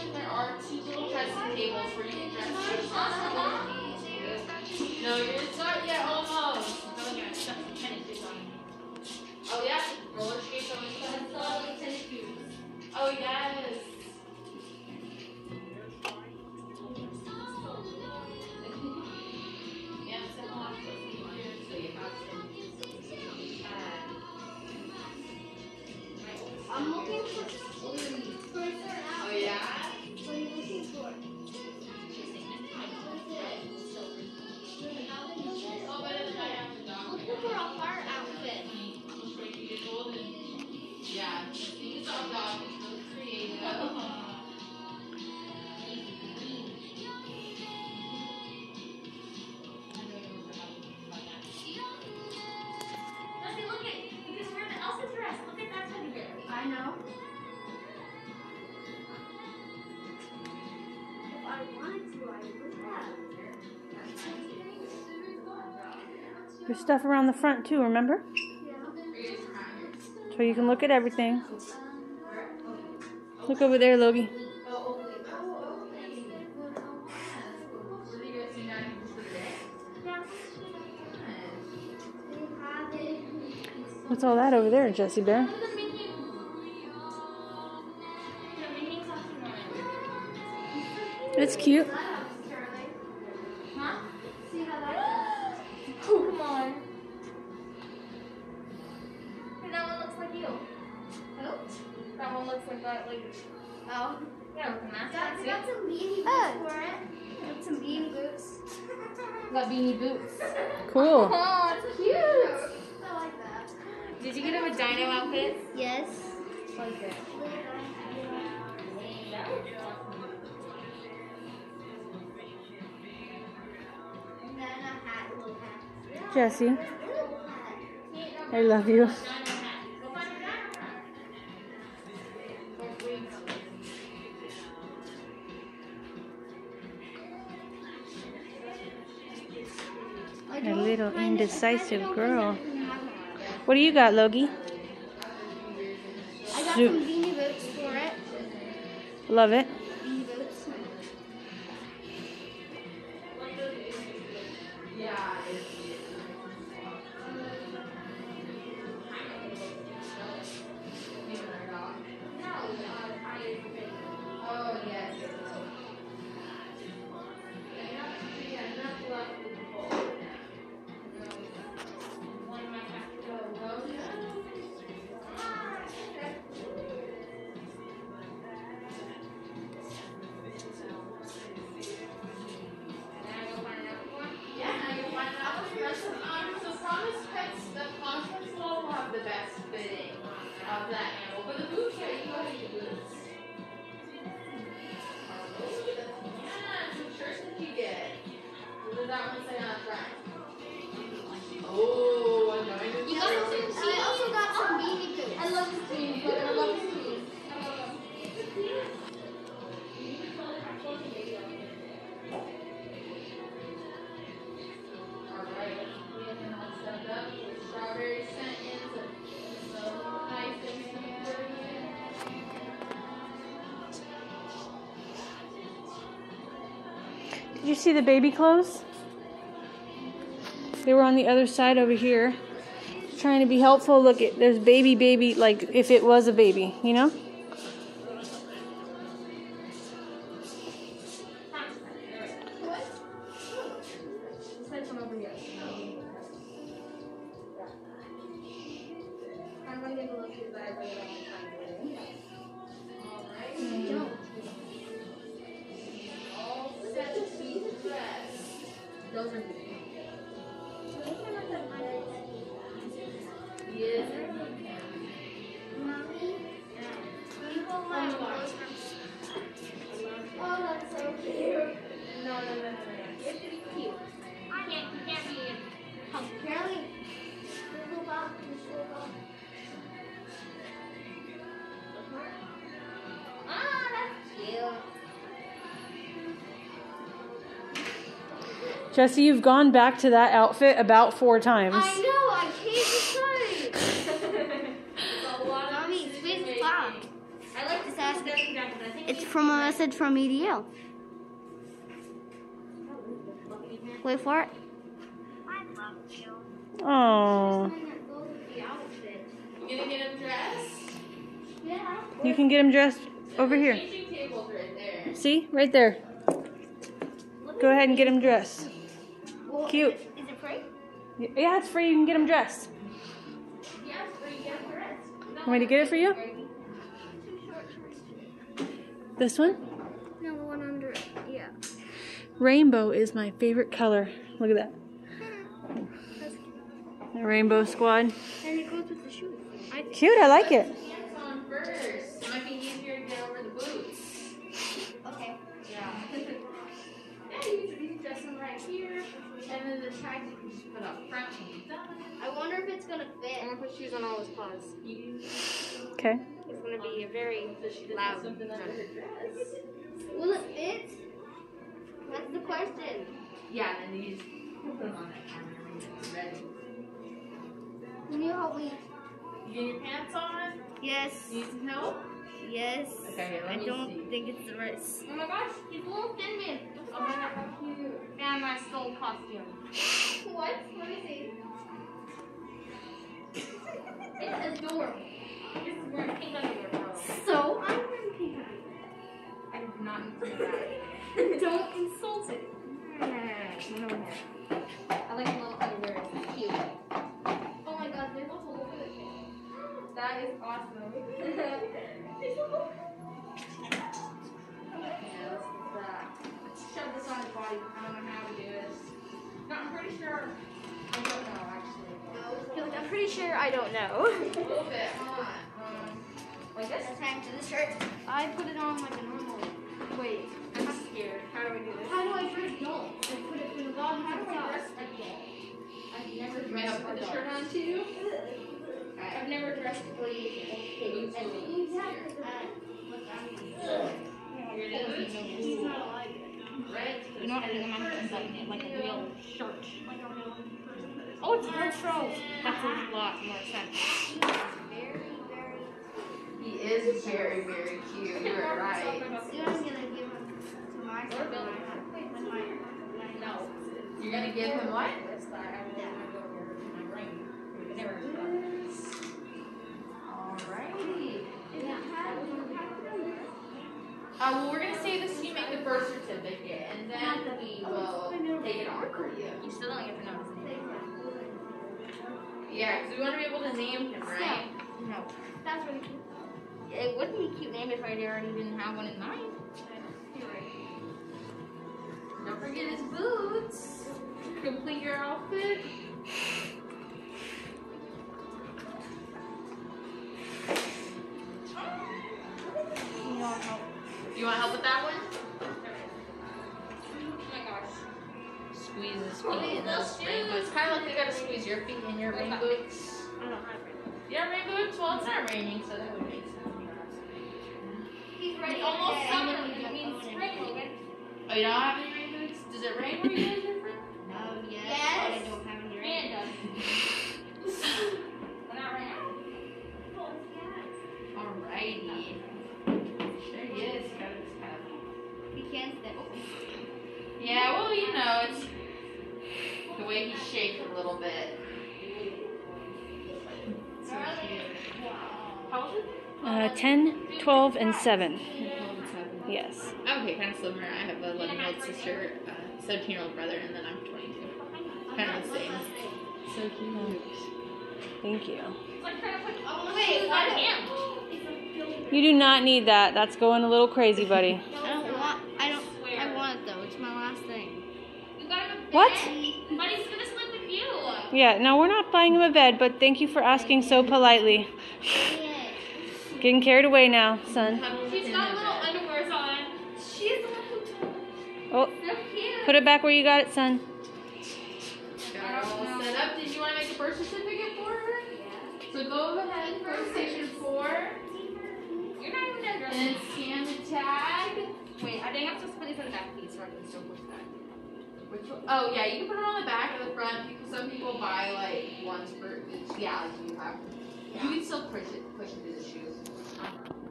there are two little dressing tables where you can dress yourself. No, it's not yet. Almost. Oh yeah, stuff some tennis shoes on. Oh yeah, roller skates on the side. Tennis shoes. Oh yes. I'm looking for sleep. Oh yeah? What are you looking for? Looking for a heart outfit. Yeah, these are dogs. Really creative. Look at, because we're in the Elsa dress. Look at that teddy bear. I know. If I wanted to, I would have. There's stuff around the front too, remember? So you can look at everything. Look over there, Logie. What's all that over there, Jessie Bear? It's cute. Huh? See how that Oh, come on. Hey, that one looks like you. Who? That one looks like that, like, Oh. yeah, with the mask Got on, see? some beanie boots for it. Got some beanie boots. Got beanie boots. Cool. Oh, it's cute. I like that. Did you get him a dino outfit? Yes. Like it. And then a hat, little hat. Jessie, Little hat. I love you. Dino hat. Go find a dino hat. I A don't little kind of- indecisive I don't girl. think I have one. What do you got, Logie? I got Zoom. some beanie boots for it. Love it. Beanie boots. Yeah. Oh yes. The best fitting of that animal, but the boots, yeah, you gotta get boots. Yeah, some shirts that you get. What does that one say on the front? Oh, a diamond. You got some, I also got some beanie boots. I love this team. I love this team. Alright, we have them all stepped up with strawberry scent in, so nice and sweet for you. Did you see the baby clothes? They were on the other side over here. Trying to be helpful. Look, there's baby, like if it was a baby, you know? I'm gonna get a look at that. All set to be dressed. Those are good. Yes. Mommy, you hold my clothes. Oh, that's so cute. No. You have to be cute. I can't be in. Apparently, this will up. Ah, that's cute. Jessie, you've gone back to that outfit about 4 times. I know, I can't decide. Mommy, it's fun. I like this ass. It's from a message from EDL. Wait for it. Oh. You gonna get him dressed? Yeah. You can get him dressed over The here. changing table's right there. See? Right there. Go ahead and get him dressed. Cute. Is it free? Yeah, it's free. You can get him dressed. Yeah, so you get him dressed. Want me to get it for you? This one? No, the one under it. Yeah. Rainbow is my favorite color. Look at that. The rainbow squad. And it goes with the shoes. Cute, I like it. Pants on first. It might be easier to get over the boots. Okay. Yeah. Yeah, you can dress them right here. And then the tag you can just put up front when you're done. I wonder if it's gonna fit. I'm gonna put shoes on all his paws. Okay. It's gonna be a very loud. Something under her dress. Will it fit? That's the question. Yeah, and then you just put them on that camera when it's ready. Can you help me? You get your pants on? Yes. Need some help? Yes. Okay, let I me don't see. think it's the right. Oh my gosh, he's a little thin man. Oh my god, how cute. And my soul costume. What? Let me see. It's adorable. This is wearing pink underwear, bro. So I'm wearing pink. I did not need to do that. Don't insult it. No. I like the little underwear. It's cute. Oh my god, there's a hole over the thing. That is awesome. Let's shove this on his body. I don't know how to do this. No, I'm pretty sure. I don't know, actually. I'm pretty sure I don't know. A little bit, huh? Like this? That's how I do the shirt. I put it on like a normal. Wait, I'm scared. How do we do this? How do I dress don't? I put it from the bottom How to do the I top. dress a doll? I've never You might have to put the shirt on too. I've never dressed a lady. Boots will be easier. Here it is. Right? You know what? I think I'm gonna unbutton it like a real shirt. Like a real person. Oh, it's retro. That makes a lot more sense. He is very, very cute. You're right. Soon I'm gonna give him to my Or build it. No. You're gonna give him what? This guy, I will go over to my ring. Never. Alrighty. Well, we're gonna say this so you make the birth certificate, and then we will take it off for you. You still don't get to know his name. Yeah, because we want to be able to name him, right? No. That's really cute. It wouldn't be a cute name if I already didn't have one in mind. You're right. Don't forget his boots. Complete your outfit. You want help with that one? Oh my gosh. Squeeze his feet in those rain boots. Kind of like they gotta squeeze your feet in your rain boots. I don't have it. You have rain boots? Well, it's not raining, so that would make sense. He's ready. It's almost summer. It means spring, Logan. Oh, you don't have any rain boots? Does it rain where you guys are from? Yes. But I don't have any rain. And but not right now. Alrighty. There he is. He's got his hat. He can't step. Yeah, well, you know, it's the way he shakes a little bit. So cute. How old is he? 10, 12, and 7. Yes. Okay, kind of similar. I have a 11-year-old sister, 17-year-old brother, and then I'm 22. Kind of the same. So cute. Thank you. It's like trying to put Wait, shoes on him. You do not need that. That's going a little crazy, buddy. I want it though. It's my last thing. You got him a What? bed. But he's gonna sleep with you. Yeah, no, we're not buying him a bed, but thank you for asking so politely. Getting carried away now, son. She's got little underwears on. She's the one who told me. Oh, So cute. put it back where you got it, son. Got her all set up. Did you want to make a birth certificate for her? So go ahead, go to station 4, You're not even gonna dress and then scan the tag. Wait, I think I'm supposed to put these on the back piece so I can still push that. Which one? Oh, yeah, you can put it on the back or the front because some people buy like ones for each. Yeah, like you have. You can still push it through the shoes.